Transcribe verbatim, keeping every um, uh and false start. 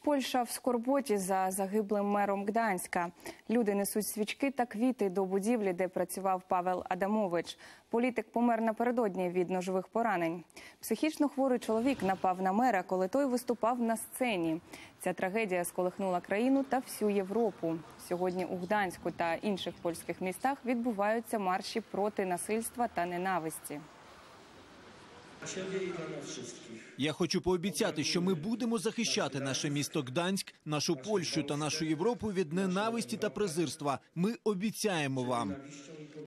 Польща в скорботі за загиблим мером Гданська. Люди несуть свічки та квіти до будівлі, де працював Павел Адамович. Політик помер напередодні від ножових поранень. Психічно хворий чоловік напав на мера, коли той виступав на сцені. Ця трагедія сколихнула країну та всю Європу. Сьогодні у Гданську та інших польських містах відбуваються марші проти насильства та ненависті. Я хочу пообіцяти, що ми будемо захищати наше місто Гданськ, нашу Польщу та нашу Європу від ненависті та презирства. Ми обіцяємо вам.